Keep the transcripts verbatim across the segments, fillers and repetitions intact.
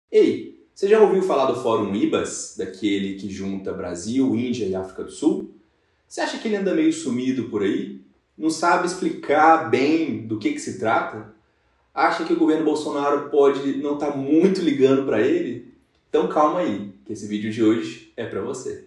Ei, você já ouviu falar do Fórum IBAS, daquele que junta Brasil, Índia e África do Sul? Você acha que ele anda meio sumido por aí? Não sabe explicar bem do que, que se trata? Acha que o governo Bolsonaro pode não estar muito ligando para ele? Então calma aí, que esse vídeo de hoje é para você.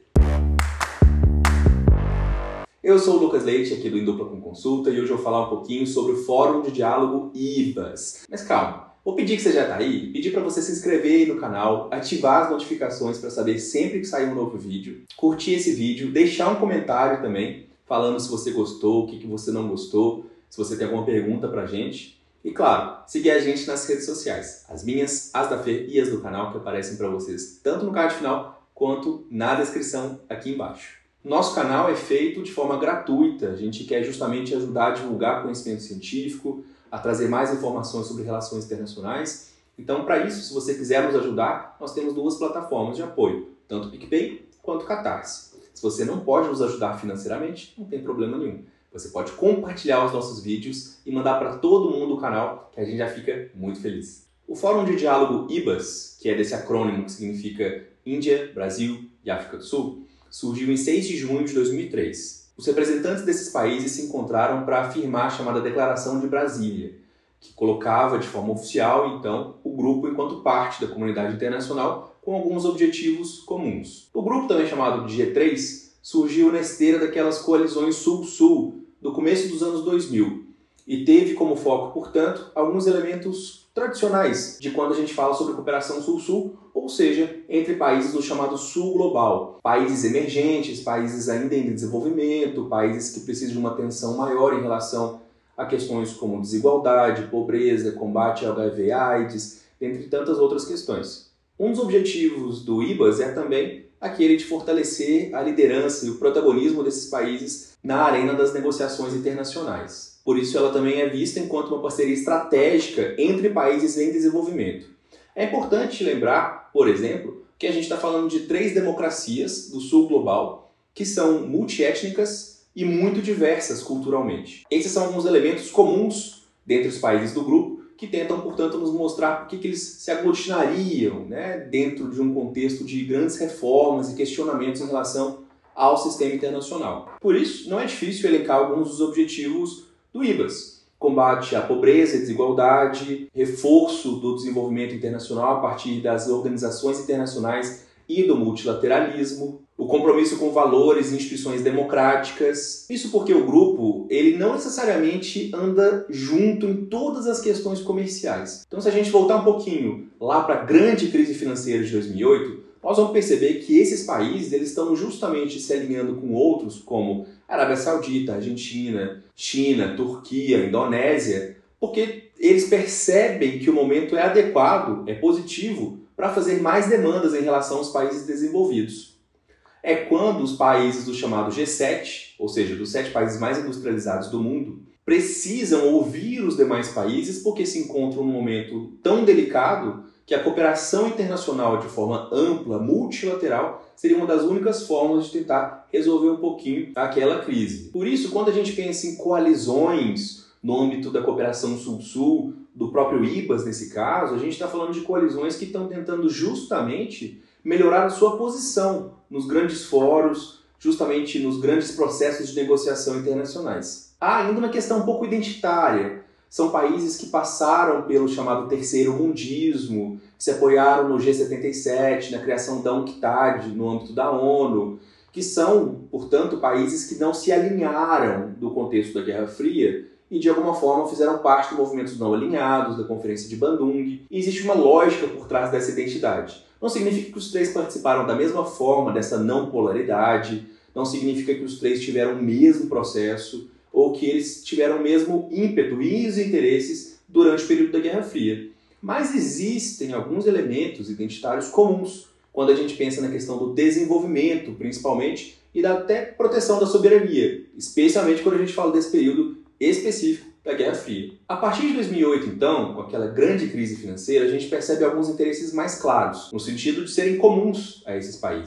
Eu sou o Lucas Leite, aqui do Em Dupla com Consulta, e hoje eu vou falar um pouquinho sobre o Fórum de Diálogo IBAS. Mas calma, vou pedir que você já está aí, pedir para você se inscrever aí no canal, ativar as notificações para saber sempre que sair um novo vídeo, curtir esse vídeo, deixar um comentário também, falando se você gostou, o que, que você não gostou, se você tem alguma pergunta pra gente. E claro, seguir a gente nas redes sociais, as minhas, as da Fê e as do canal, que aparecem para vocês tanto no card final quanto na descrição aqui embaixo. Nosso canal é feito de forma gratuita, a gente quer justamente ajudar a divulgar conhecimento científico, a trazer mais informações sobre relações internacionais. Então, para isso, se você quiser nos ajudar, nós temos duas plataformas de apoio, tanto o PicPay quanto o Catarse. Se você não pode nos ajudar financeiramente, não tem problema nenhum. Você pode compartilhar os nossos vídeos e mandar para todo mundo do canal, que a gente já fica muito feliz. O Fórum de Diálogo IBAS, que é desse acrônimo que significa Índia, Brasil e África do Sul, surgiu em seis de junho de dois mil e três. Os representantes desses países se encontraram para afirmar a chamada Declaração de Brasília, que colocava de forma oficial, então, o grupo enquanto parte da comunidade internacional com alguns objetivos comuns. O grupo, também chamado de G três, surgiu na esteira daquelas coalizões Sul-Sul do começo dos anos dois mil e teve como foco, portanto, alguns elementos tradicionais de quando a gente fala sobre cooperação Sul-Sul, ou seja, entre países do chamado Sul Global, países emergentes, países ainda em desenvolvimento, países que precisam de uma atenção maior em relação a questões como desigualdade, pobreza, combate ao H I V AIDS, entre tantas outras questões. Um dos objetivos do IBAS é também aquele de fortalecer a liderança e o protagonismo desses países na arena das negociações internacionais. Por isso ela também é vista enquanto uma parceria estratégica entre países em desenvolvimento. É importante lembrar, por exemplo, que a gente está falando de três democracias do Sul Global que são multiétnicas e muito diversas culturalmente. Esses são alguns elementos comuns dentre os países do grupo que tentam, portanto, nos mostrar por que eles se aglutinariam, né, dentro de um contexto de grandes reformas e questionamentos em relação ao sistema internacional. Por isso, não é difícil elencar alguns dos objetivos do IBAS. Combate à pobreza e desigualdade, reforço do desenvolvimento internacional a partir das organizações internacionais e do multilateralismo, o compromisso com valores e instituições democráticas. Isso porque o grupo ele não necessariamente anda junto em todas as questões comerciais. Então, se a gente voltar um pouquinho lá para a grande crise financeira de dois mil e oito, nós vamos perceber que esses países eles estão justamente se alinhando com outros, como Arábia Saudita, Argentina, China, Turquia, Indonésia, porque eles percebem que o momento é adequado, é positivo, para fazer mais demandas em relação aos países desenvolvidos. É quando os países do chamado G sete, ou seja, dos sete países mais industrializados do mundo, precisam ouvir os demais países porque se encontram num momento tão delicado que a cooperação internacional de forma ampla, multilateral, seria uma das únicas formas de tentar resolver um pouquinho aquela crise. Por isso, quando a gente pensa em coalizões no âmbito da cooperação Sul-Sul, do próprio IBAS nesse caso, a gente está falando de coalizões que estão tentando justamente melhorar a sua posição nos grandes fóruns, justamente nos grandes processos de negociação internacionais. Há ainda uma questão um pouco identitária. São países que passaram pelo chamado terceiro mundismo, que se apoiaram no G setenta e sete, na criação da UNCTAD, no âmbito da ONU, que são, portanto, países que não se alinharam do contexto da Guerra Fria e, de alguma forma, fizeram parte do movimento não alinhados, da Conferência de Bandung. E existe uma lógica por trás dessa identidade. Não significa que os três participaram da mesma forma dessa não polaridade, não significa que os três tiveram o mesmo processo, ou que eles tiveram o mesmo ímpeto e os interesses durante o período da Guerra Fria. Mas existem alguns elementos identitários comuns quando a gente pensa na questão do desenvolvimento, principalmente, e da até proteção da soberania, especialmente quando a gente fala desse período específico da Guerra Fria. A partir de dois mil e oito, então, com aquela grande crise financeira, a gente percebe alguns interesses mais claros, no sentido de serem comuns a esses países.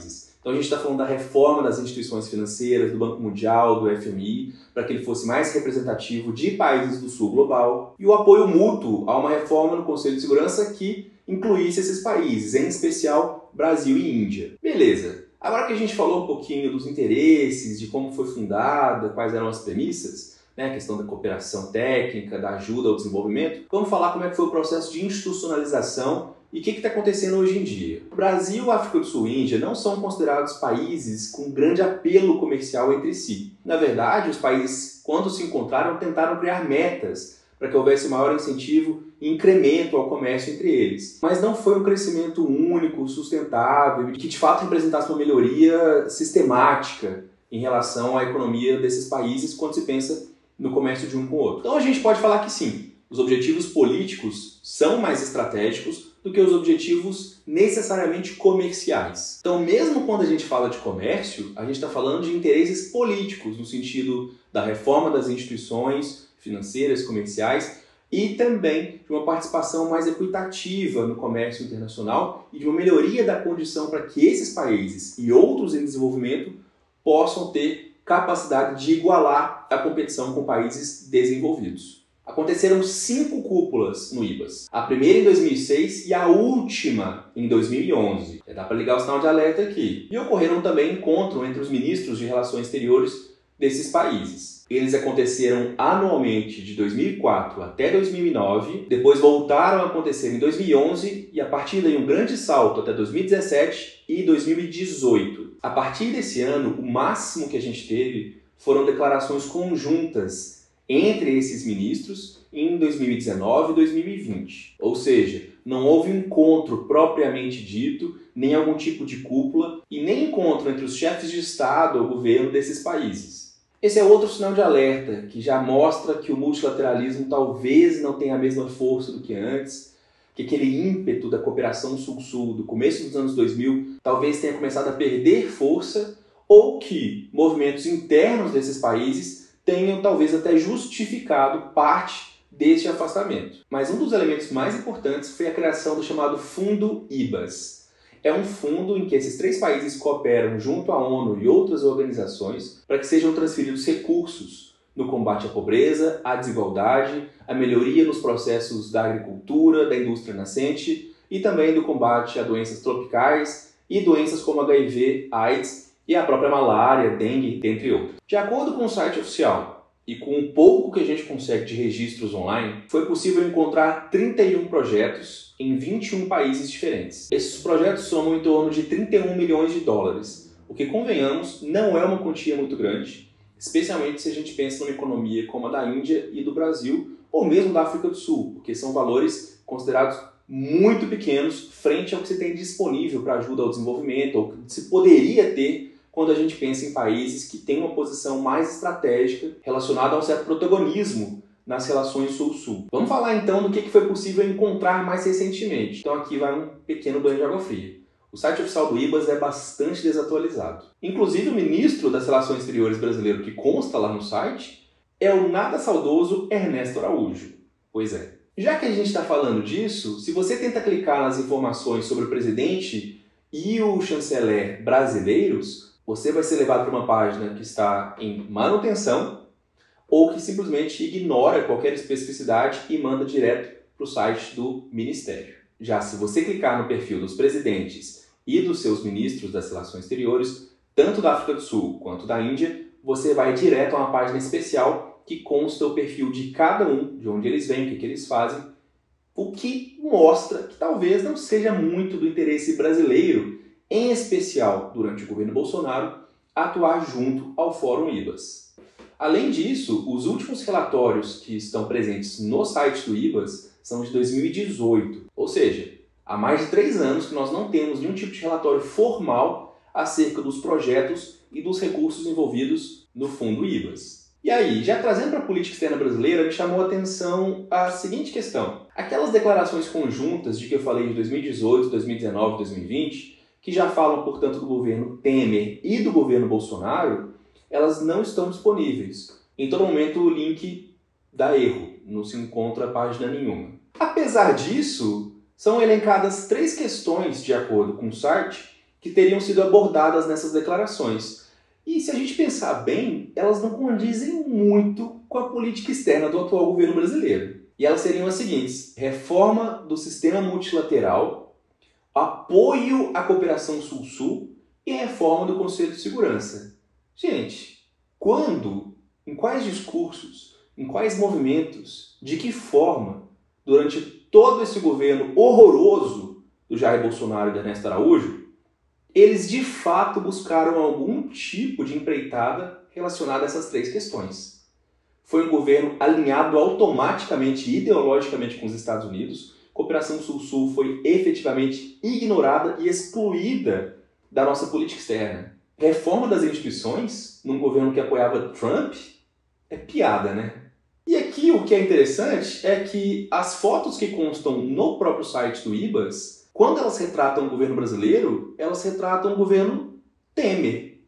Então a gente está falando da reforma das instituições financeiras, do Banco Mundial, do F M I, para que ele fosse mais representativo de países do sul global, e o apoio mútuo a uma reforma no Conselho de Segurança que incluísse esses países, em especial Brasil e Índia. Beleza. Agora que a gente falou um pouquinho dos interesses, de como foi fundada, quais eram as premissas, né, a questão da cooperação técnica, da ajuda ao desenvolvimento, vamos falar como é que foi o processo de institucionalização e o que está acontecendo hoje em dia. O Brasil, África do Sul e Índia não são considerados países com grande apelo comercial entre si. Na verdade, os países, quando se encontraram, tentaram criar metas para que houvesse maior incentivo e incremento ao comércio entre eles. Mas não foi um crescimento único, sustentável, que de fato representasse uma melhoria sistemática em relação à economia desses países quando se pensa no comércio de um com o outro. Então a gente pode falar que sim, os objetivos políticos são mais estratégicos do que os objetivos necessariamente comerciais. Então, mesmo quando a gente fala de comércio, a gente está falando de interesses políticos, no sentido da reforma das instituições financeiras, comerciais, e também de uma participação mais equitativa no comércio internacional e de uma melhoria da condição para que esses países e outros em desenvolvimento possam ter capacidade de igualar a competição com países desenvolvidos. Aconteceram cinco cúpulas no I B A S. A primeira em dois mil e seis e a última em dois mil e onze. Dá para ligar o sinal de alerta aqui. E ocorreram também encontros entre os ministros de Relações Exteriores desses países. Eles aconteceram anualmente de dois mil e quatro até dois mil e nove, depois voltaram a acontecer em dois mil e onze e a partir daí um grande salto até dois mil e dezessete e dois mil e dezoito. A partir desse ano, o máximo que a gente teve foram declarações conjuntas entre esses ministros em dois mil e dezenove e dois mil e vinte. Ou seja, não houve encontro propriamente dito, nem algum tipo de cúpula e nem encontro entre os chefes de Estado ou governo desses países. Esse é outro sinal de alerta que já mostra que o multilateralismo talvez não tenha a mesma força do que antes, que aquele ímpeto da cooperação sul-sul do começo dos anos dois mil talvez tenha começado a perder força, ou que movimentos internos desses países tenham talvez até justificado parte deste afastamento. Mas um dos elementos mais importantes foi a criação do chamado Fundo I B A S. É um fundo em que esses três países cooperam junto à ONU e outras organizações para que sejam transferidos recursos no combate à pobreza, à desigualdade, à melhoria nos processos da agricultura, da indústria nascente e também do combate a doenças tropicais e doenças como H I V, AIDS e a própria malária, dengue, entre outros. De acordo com o site oficial e com o pouco que a gente consegue de registros online, foi possível encontrar trinta e um projetos em vinte e um países diferentes. Esses projetos somam em torno de trinta e um milhões de dólares, o que, convenhamos, não é uma quantia muito grande, especialmente se a gente pensa numa economia como a da Índia e do Brasil, ou mesmo da África do Sul, porque são valores considerados muito pequenos frente ao que se tem disponível para ajuda ao desenvolvimento, ou que se poderia ter quando a gente pensa em países que têm uma posição mais estratégica relacionada a um certo protagonismo nas relações sul-sul. Vamos falar então do que foi possível encontrar mais recentemente. Então aqui vai um pequeno banho de água fria. O site oficial do I B A S é bastante desatualizado. Inclusive o ministro das Relações Exteriores brasileiro que consta lá no site é o nada saudoso Ernesto Araújo. Pois é. Já que a gente está falando disso, se você tenta clicar nas informações sobre o presidente e o chanceler brasileiros, você vai ser levado para uma página que está em manutenção ou que simplesmente ignora qualquer especificidade e manda direto para o site do Ministério. Já se você clicar no perfil dos presidentes e dos seus ministros das Relações Exteriores, tanto da África do Sul quanto da Índia, você vai direto a uma página especial que consta o perfil de cada um, de onde eles vêm, o que, que eles fazem, o que mostra que talvez não seja muito do interesse brasileiro, em especial durante o governo Bolsonaro, atuar junto ao Fórum I B A S. Além disso, os últimos relatórios que estão presentes no site do I B A S são de dois mil e dezoito, ou seja, há mais de três anos que nós não temos nenhum tipo de relatório formal acerca dos projetos e dos recursos envolvidos no Fundo I B A S. E aí, já trazendo para a política externa brasileira, me chamou a atenção a seguinte questão. Aquelas declarações conjuntas de que eu falei de dois mil e dezoito, dois mil e dezenove, dois mil e vinte, que já falam, portanto, do governo Temer e do governo Bolsonaro, elas não estão disponíveis. Em todo momento o link dá erro, não se encontra página nenhuma. Apesar disso, são elencadas três questões, de acordo com o site, que que teriam sido abordadas nessas declarações. E se a gente pensar bem, elas não condizem muito com a política externa do atual governo brasileiro. E elas seriam as seguintes: reforma do sistema multilateral, apoio à cooperação Sul-Sul e reforma do Conselho de Segurança. Gente, quando, em quais discursos, em quais movimentos, de que forma, durante todo esse governo horroroso do Jair Bolsonaro e do Ernesto Araújo, eles de fato buscaram algum tipo de empreitada relacionada a essas três questões? Foi um governo alinhado automaticamente e ideologicamente com os Estados Unidos. Cooperação Sul-Sul foi efetivamente ignorada e excluída da nossa política externa. Reforma das instituições, num governo que apoiava Trump, é piada, né? E aqui o que é interessante é que as fotos que constam no próprio site do IBAS, quando elas retratam o governo brasileiro, elas retratam o governo Temer.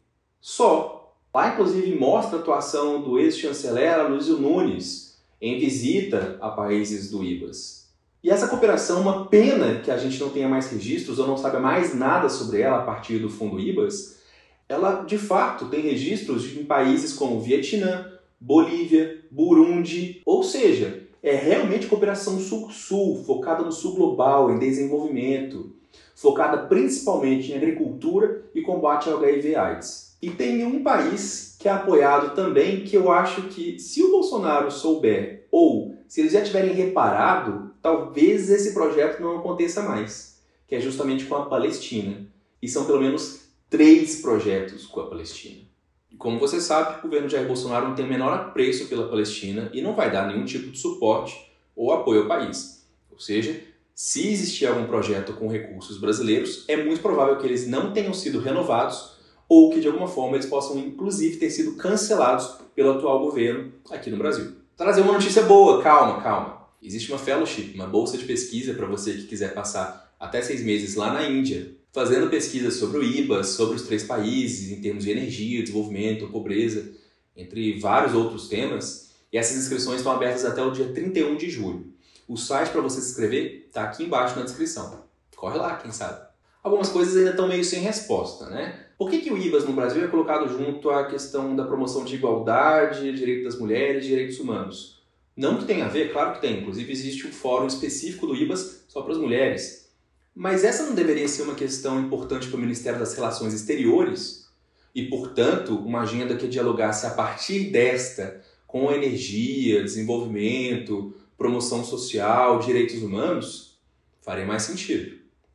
Só. Lá, inclusive, mostra a atuação do ex-chanceler Aloysio Nunes em visita a países do IBAS. E essa cooperação, uma pena que a gente não tenha mais registros ou não saiba mais nada sobre ela a partir do fundo IBAS, ela, de fato, tem registros em países como Vietnã, Bolívia, Burundi, ou seja, é realmente cooperação sul-sul, focada no sul global, em desenvolvimento, focada principalmente em agricultura e combate ao H I V AIDS. E tem um país que é apoiado também, que eu acho que, se o Bolsonaro souber, ou se eles já tiverem reparado, talvez esse projeto não aconteça mais, que é justamente com a Palestina. E são pelo menos três projetos com a Palestina. Como você sabe, o governo Jair Bolsonaro não tem o menor apreço pela Palestina e não vai dar nenhum tipo de suporte ou apoio ao país. Ou seja, se existir algum projeto com recursos brasileiros, é muito provável que eles não tenham sido renovados ou que de alguma forma eles possam inclusive ter sido cancelados pelo atual governo aqui no Brasil. Trazer uma notícia boa, calma, calma. Existe uma fellowship, uma bolsa de pesquisa para você que quiser passar até seis meses lá na Índia, fazendo pesquisas sobre o IBAS, sobre os três países, em termos de energia, desenvolvimento, pobreza, entre vários outros temas. E essas inscrições estão abertas até o dia trinta e um de julho. O site para você se inscrever está aqui embaixo na descrição. Corre lá, quem sabe. Algumas coisas ainda estão meio sem resposta, né? Por que que o IBAS no Brasil é colocado junto à questão da promoção de igualdade, direito das mulheres e direitos humanos? Não que tenha a ver, claro que tem. Inclusive existe um fórum específico do IBAS só para as mulheres. Mas essa não deveria ser uma questão importante para o Ministério das Relações Exteriores? E, portanto, uma agenda que dialogasse a partir desta com energia, desenvolvimento, promoção social, direitos humanos? Faria mais sentido.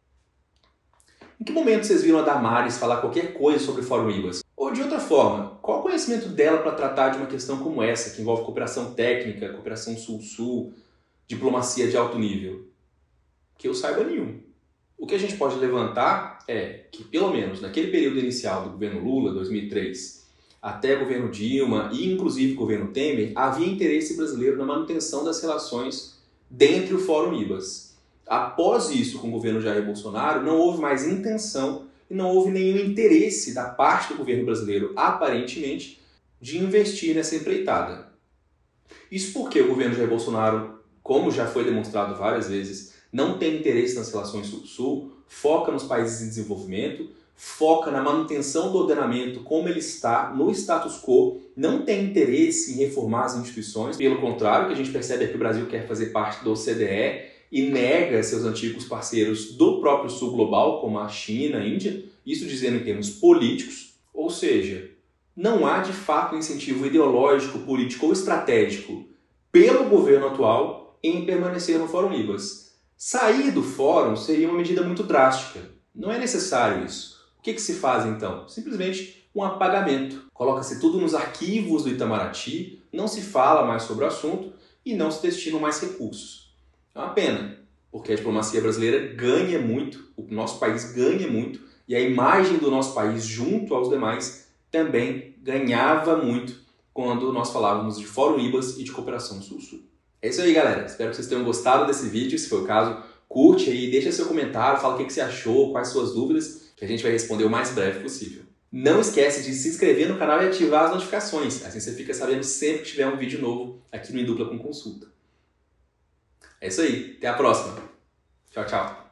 Em que momento vocês viram a Damares falar qualquer coisa sobre o Fórum IBAS? Ou, de outra forma, qual o conhecimento dela para tratar de uma questão como essa, que envolve cooperação técnica, cooperação sul-sul, diplomacia de alto nível? Que eu saiba nenhum. O que a gente pode levantar é que, pelo menos naquele período inicial do governo Lula, dois mil e três, até o governo Dilma e inclusive o governo Temer, havia interesse brasileiro na manutenção das relações dentro do Fórum IBAS. Após isso, com o governo Jair Bolsonaro, não houve mais intenção e não houve nenhum interesse da parte do governo brasileiro, aparentemente, de investir nessa empreitada. Isso porque o governo Jair Bolsonaro, como já foi demonstrado várias vezes, não tem interesse nas relações sul-sul, foca nos países em desenvolvimento, foca na manutenção do ordenamento como ele está, no status quo, não tem interesse em reformar as instituições. Pelo contrário, o que a gente percebe é que o Brasil quer fazer parte da O C D E e nega seus antigos parceiros do próprio sul global, como a China, a Índia, isso dizendo em termos políticos, ou seja, não há de fato um incentivo ideológico, político ou estratégico pelo governo atual em permanecer no Fórum IBAS. Sair do fórum seria uma medida muito drástica. Não é necessário isso. O que que se faz então? Simplesmente um apagamento. Coloca-se tudo nos arquivos do Itamaraty, não se fala mais sobre o assunto e não se destinam mais recursos. É uma pena, porque a diplomacia brasileira ganha muito, o nosso país ganha muito e a imagem do nosso país junto aos demais também ganhava muito quando nós falávamos de Fórum IBAS e de cooperação sul-sul. É isso aí, galera. Espero que vocês tenham gostado desse vídeo. Se for o caso, curte aí, deixa seu comentário, fala o que você achou, quais suas dúvidas, que a gente vai responder o mais breve possível. Não esquece de se inscrever no canal e ativar as notificações. Assim você fica sabendo sempre que tiver um vídeo novo aqui no Em Dupla com Consulta. É isso aí. Até a próxima. Tchau, tchau.